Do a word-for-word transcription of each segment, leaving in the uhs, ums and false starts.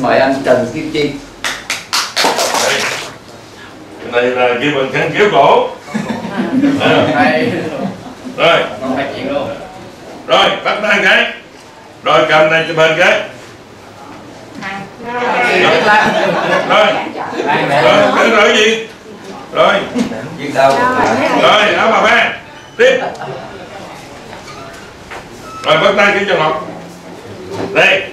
Mời anh Trần Kim Chi. Cái này là ghi bằng khăn kéo cổ. À. Rồi. Rồi, bắt tay cái. Rồi cầm này chụp hình cái. Rồi. Rồi. Rồi, rồi cái gì? Rồi. Rồi, đó bà ba. Tiếp. Rồi bắt tay cái cho Ngọc. Đây.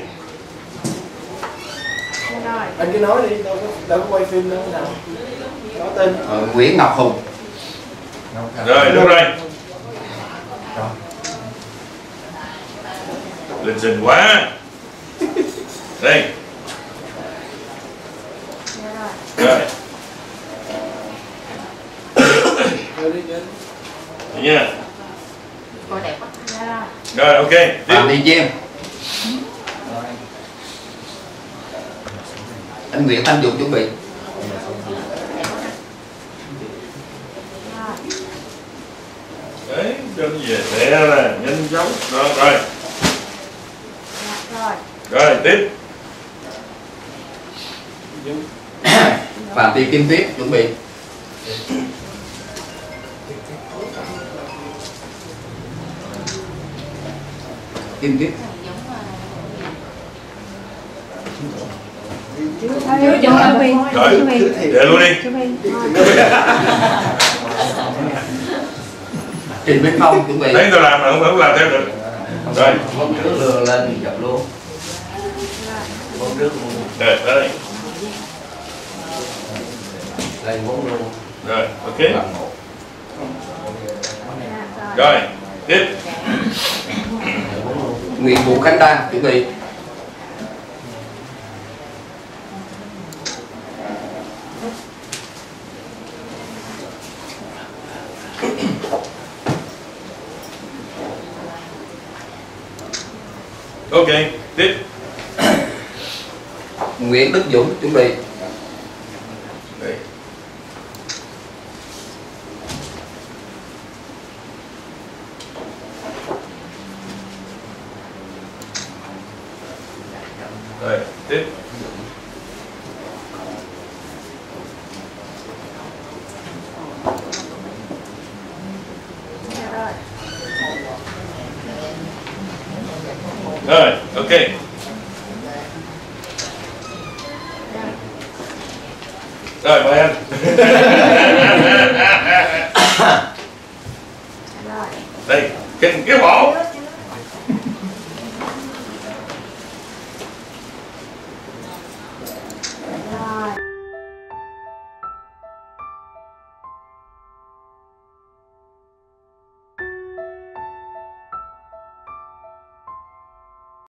Anh cứ nói đi, đâu có, đâu có quay phim đâu nào. Có tên. Ờ, Nguyễn Ngọc Hùng. Rồi, đúng rồi. Lịch trình quá. Đây. Rồi. Được nha. Rồi, ok. Phạm Thị Chiêm. Anh Nguyễn Thanh Dũng chuẩn bị. Đấy, chân về mẹ là nhanh chóng. Rồi, rồi. Rồi, tiếp. Phạm Thị Kim Tuyết chuẩn bị. Kim Tuyết. Rồi, để luôn đi. Trình Biến Không chuẩn bị. Thấy tôi làm mà không, không làm theo được. Rồi. Bóng trước lừa lên chụp luôn. Bóng trước luôn. Rồi, đây. Đây bóng luôn. Rồi, ok. Rồi, tiếp. Nguyễn Vũ Khánh Đan chuẩn bị. Ok, tiếp. Nguyễn Đức Dũng chuẩn bị. Đây. Rồi, tiếp. Rồi, ok. Rồi, mời anh. Đây, cái cái bộ.